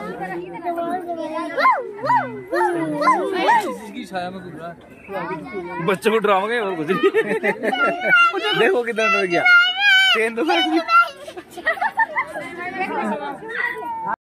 इसकी छाया में घूम रहा है। बच्चों को डराओगे और कुछ नहीं। देखो कितना डर गया। चेन तो